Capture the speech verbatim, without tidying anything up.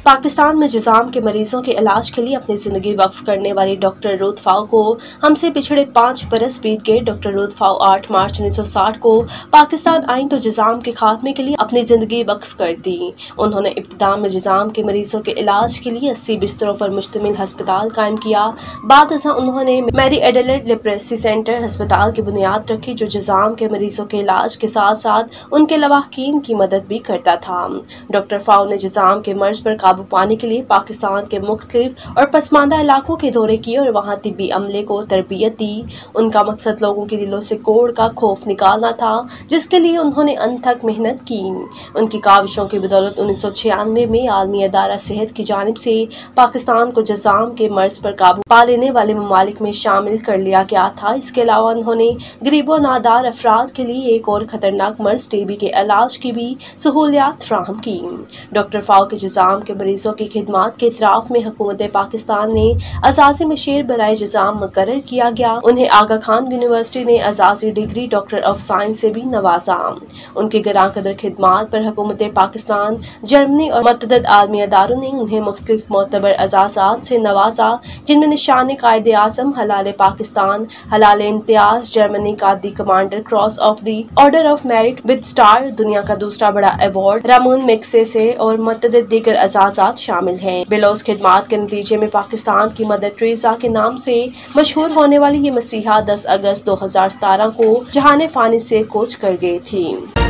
پاکستان میں جذام کے مریضوں کے علاج کے لیے اپنی زندگی وقف کرنے والی ڈاکٹر رود فاؤ کو ہم سے پچھڑے پانچ برس بیت گئے۔ ڈاکٹر رود فاؤ آٹھ مارچ انیس سو ساٹھ کو پاکستان آئیں تو جذام کے خاتمے کے لیے اپنی زندگی وقف کر دی۔ انہوں نے ابتدا میں جذام کے مریضوں کے علاج کے لیے اسی بستروں پر مشتمل ہسپتال قائم کیا۔ بعد ازاں انہوں نے میری ایڈیلیڈ لیپریسی سینٹر ہسپتال کی بنیاد رکھی، جو جذام کے مریضوں کے علاج کے ساتھ ساتھ ان کے لواحقین کی مدد بھی کرتا تھا۔ ڈاکٹر فاؤ نے جذام کے مرض پر قابو پانے کے لیے پاکستان کے مختلف اور پسماندہ علاقوں کے دورے کیے اور وہاں طبی عملے کو تربیت دی۔ ان کا مقصد لوگوں کے دلوں سے کوڑ کا خوف نکالنا تھا، جس کے لیے انہوں نے انتھک محنت کی۔ ان کی کاوشوں کی بدولت انیس سو چھیانوے میں عالمی ادارہ صحت کی جانب سے پاکستان کو جذام کے مرض پر قابو پا لینے والے ممالک میں شامل کر لیا گیا تھا۔ اس کے علاوہ انہوں نے غریب و نادار افراد کے لیے ایک اور خطرناک مرض ٹی بی کے علاج کی بھی سہولیات فراہم کی۔ ڈاکٹر فاؤ کے جذام کے مریضوں کی خدمات کے اعتراف میں حکومت پاکستان نے اعزازی مشیر برائے جذام مقرر کیا گیا۔ انہیں آغا خان یونیورسٹی نے اعزازی ڈگری ڈاکٹر آف سائنس سے بھی نوازا۔ ان کی گراں قدر خدمات پر حکومت پاکستان، جرمنی اور متعدد عالمی اداروں نے انہیں مختلف معتبر اعزازات سے نوازا، جن میں نشان قائد اعظم، ہلال پاکستان، ہلال امتیاز، جرمنی کا the commander cross of the order of merit with star, دنیا کا دوسرا بڑا ایوارڈ رامون میگسیسے اور متعدد دیگر اعزازات شامل ہیں۔ بلوز خدمات کے نتیجے میں پاکستان کی مدر ٹریسا کے نام سے مشہور ہونے والی یہ مسیحا دس اگست دو ہزار ستارہ کو جہان فانی سے کوچ کر گئی تھی۔